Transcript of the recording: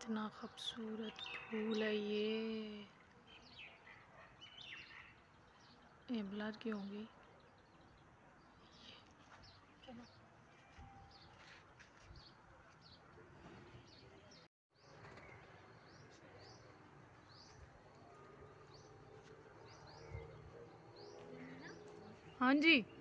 कितना खूबसूरत फूल है ये ब्लर क्यों होगी। चलो हाँ जी।